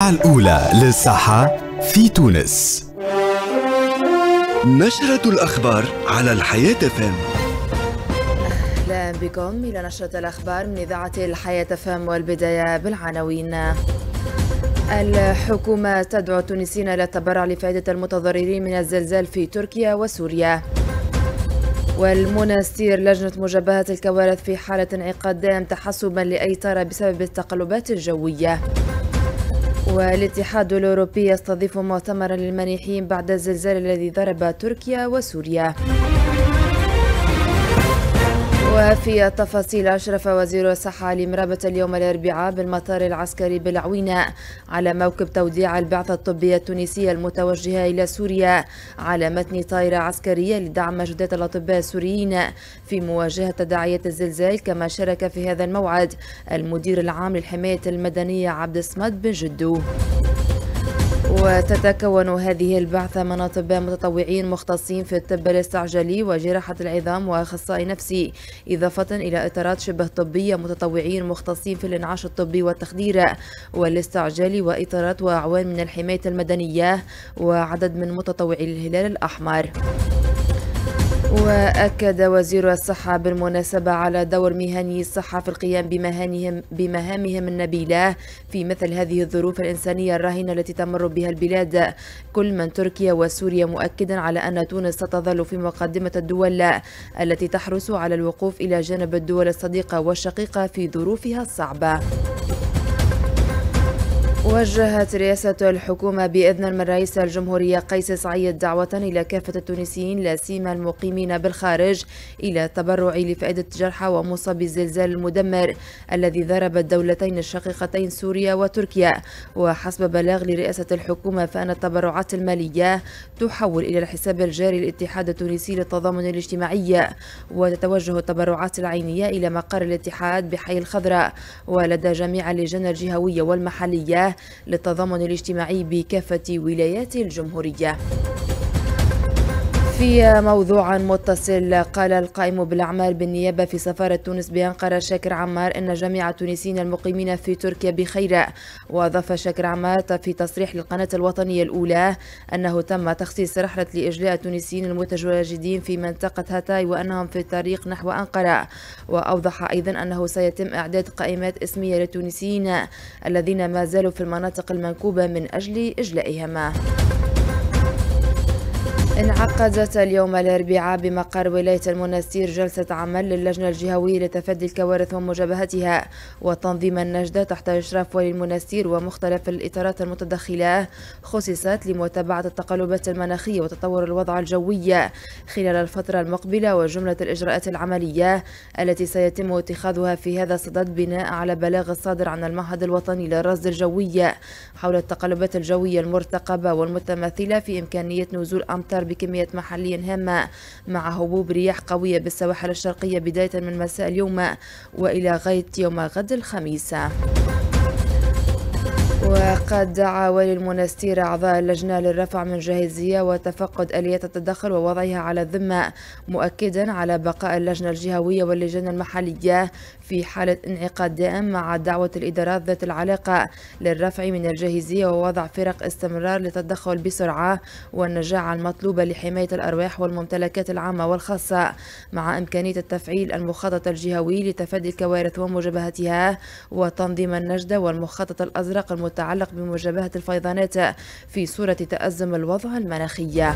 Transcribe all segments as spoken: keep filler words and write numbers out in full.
الأولى للصحة في تونس. نشرة الأخبار على الحياة فام. أهلا بكم إلى نشرة الأخبار من إذاعة الحياة فام، والبداية بالعناوين. الحكومة تدعو التونسيين إلى التبرع لفائدة المتضررين من الزلزال في تركيا وسوريا. والمنستير لجنة مجابهة الكوارث في حالة انعقاد دائم تحسبا لأي طارئ بسبب التقلبات الجوية. والاتحاد الأوروبي يستضيف مؤتمرا للمانحين بعد الزلزال الذي ضرب تركيا وسوريا. وفي التفاصيل، أشرف وزير الصحة علي مرابط اليوم الأربعاء بالمطار العسكري بالعوينة على موكب توديع البعثة الطبية التونسية المتوجهة إلى سوريا على متن طائرة عسكرية لدعم مجهودات الأطباء السوريين في مواجهة تداعيات الزلزال. كما شارك في هذا الموعد المدير العام للحماية المدنية عبد الصمد بن جدو. وتتكون هذه البعثة من أطباء متطوعين مختصين في الطب الاستعجالي وجراحة العظام وأخصائي نفسي، إضافة إلى إطارات شبه طبية متطوعين مختصين في الإنعاش الطبي والتخدير والاستعجالي، وإطارات وأعوان من الحماية المدنية، وعدد من متطوعي الهلال الأحمر. وأكد وزير الصحة بالمناسبة على دور مهني الصحة في القيام بمهامهم بمهامهم النبيلة في مثل هذه الظروف الإنسانية الراهنة التي تمر بها البلاد كل من تركيا وسوريا، مؤكدا على أن تونس ستظل في مقدمة الدول التي تحرص على الوقوف إلى جانب الدول الصديقة والشقيقة في ظروفها الصعبة. وجهت رئاسة الحكومة بإذن من رئيس الجمهورية قيس سعيد دعوة إلى كافة التونسيين لا سيما المقيمين بالخارج إلى التبرع لفائدة جرحى ومصابي الزلزال المدمر الذي ضرب الدولتين الشقيقتين سوريا وتركيا. وحسب بلاغ لرئاسة الحكومة فإن التبرعات المالية تحول إلى الحساب الجاري للاتحاد التونسي للتضامن الاجتماعي، وتتوجه التبرعات العينية إلى مقر الاتحاد بحي الخضراء ولدى جميع اللجان الجهوية والمحلية للتضامن الاجتماعي بكافة ولايات الجمهورية. في موضوع متصل، قال القائم بالأعمال بالنيابة في سفارة تونس بأنقرة شاكر عمار أن جميع التونسيين المقيمين في تركيا بخير. وأضاف شاكر عمار في تصريح للقناة الوطنية الأولى أنه تم تخصيص رحلة لإجلاء التونسيين المتواجدين في منطقة هاتاي وأنهم في الطريق نحو أنقرة. وأوضح أيضا أنه سيتم إعداد قائمات اسمية للتونسيين الذين ما زالوا في المناطق المنكوبة من أجل إجلائهم. انعقدت اليوم الأربعاء بمقر ولاية المنستير جلسة عمل للجنة الجهوية لتفادي الكوارث ومجابهتها وتنظيم النجدة تحت إشراف ولي المنستير ومختلف الإطارات المتدخلة، خصصت لمتابعة التقلبات المناخية وتطور الوضع الجوي خلال الفترة المقبلة وجملة الإجراءات العملية التي سيتم اتخاذها في هذا الصدد بناء على بلاغ الصادر عن المعهد الوطني للرصد الجوي حول التقلبات الجوية المرتقبة والمتمثلة في إمكانية نزول أمطار بكمية محلية هامة مع هبوب رياح قوية بالسواحل الشرقية بداية من مساء اليوم وإلى غاية يوم غد الخميس. وقد دعا ولي المنستير أعضاء اللجنة للرفع من جاهزية وتفقد آليات التدخل ووضعها على الذمة، مؤكدا على بقاء اللجنة الجهوية واللجان المحلية في حالة انعقاد دائم مع دعوة الإدارات ذات العلاقة للرفع من الجاهزية ووضع فرق استمرار للتدخل بسرعة والنجاعة المطلوبة لحماية الأرواح والممتلكات العامة والخاصة، مع إمكانية التفعيل المخطط الجهوي لتفادي الكوارث ومجابهتها وتنظيم النجدة والمخطط الأزرق المتعلق بمجابهة الفيضانات في صورة تأزم الوضع المناخي.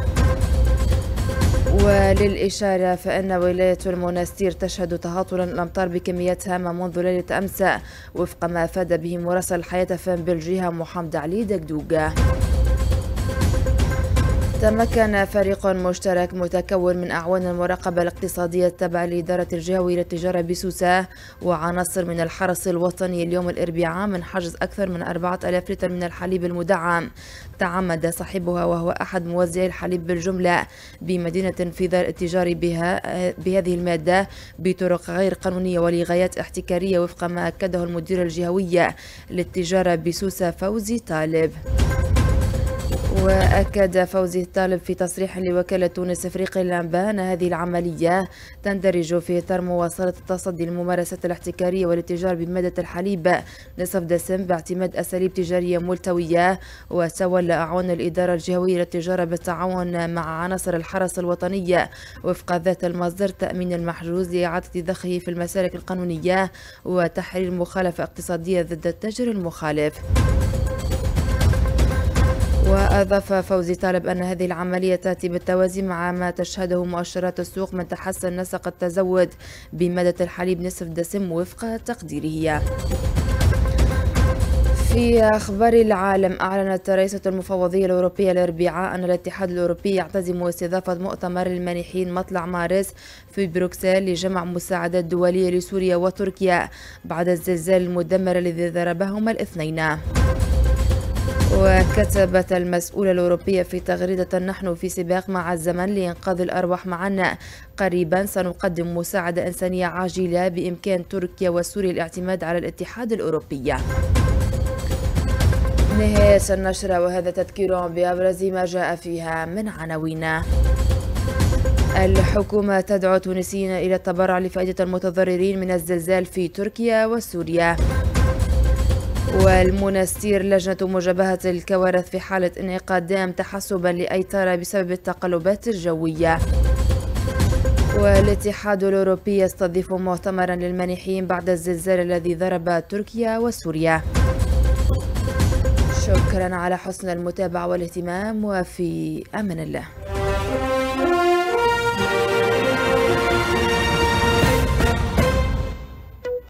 وللإشارة فإن ولاية المنستير تشهد تهاطلا الأمطار بكميات هامة منذ ليلة أمس وفق ما أفاد به مراسل الحياة فام بالجهة محمد علي دقدوقة. تمكن فريق مشترك متكون من أعوان المراقبة الاقتصادية التابعة لإدارة الجهوية للتجارة بسوسة وعناصر من الحرس الوطني اليوم الأربعاء من حجز أكثر من أربعة آلاف لتر من الحليب المدعم تعمد صاحبها وهو أحد موزعي الحليب بالجملة بمدينة انفيذار التجاري بها بهذه المادة بطرق غير قانونية ولغايات احتكارية وفق ما أكده المدير الجهوي للتجارة بسوسة فوزي طالب. وأكد فوزي الطالب في تصريح لوكالة تونس إفريقيا الأنباء أن هذه العملية تندرج في إطار مواصلة التصدي للممارسات الاحتكارية والاتجار بمادة الحليب نصف دسم باعتماد أساليب تجارية ملتوية. وتولى أعوان الإدارة الجهوية للتجارة بالتعاون مع عناصر الحرس الوطني وفق ذات المصدر تأمين المحجوز لإعادة ضخه في المسالك القانونية وتحرير مخالفة اقتصادية ضد التاجر المخالف. وأضاف فوزي طالب أن هذه العملية تأتي بالتوازي مع ما تشهده مؤشرات السوق من تحسن نسق التزود بمادة الحليب نصف دسم وفق تقديره. في أخبار العالم، أعلنت رئيسة المفوضية الأوروبية الأربعاء أن الاتحاد الأوروبي يعتزم استضافة مؤتمر المانحين مطلع مارس في بروكسل لجمع مساعدات دولية لسوريا وتركيا بعد الزلزال المدمر الذي ضربهما الاثنين. وكتبت المسؤولة الأوروبية في تغريدة: نحن في سباق مع الزمن لإنقاذ الأرواح معا. قريبا سنقدم مساعدة إنسانية عاجلة بإمكان تركيا وسوريا الاعتماد على الاتحاد الأوروبي. نهاية النشرة، وهذا تذكير بأبرز ما جاء فيها من عناوين. الحكومة تدعو التونسيين إلى التبرع لفائدة المتضررين من الزلزال في تركيا وسوريا. والمنستير لجنة مجابهة الكوارث في حالة انعقاد دام تحسبا لأيتارا بسبب التقلبات الجوية. والاتحاد الأوروبي يستضيف مؤتمرا للمانحين بعد الزلزال الذي ضرب تركيا وسوريا. شكرا على حسن المتابعة والاهتمام، وفي أمان الله.